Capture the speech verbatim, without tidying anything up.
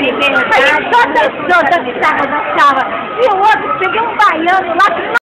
verdade. Toda toda estava, estava. E o outro, peguei um baiano lá que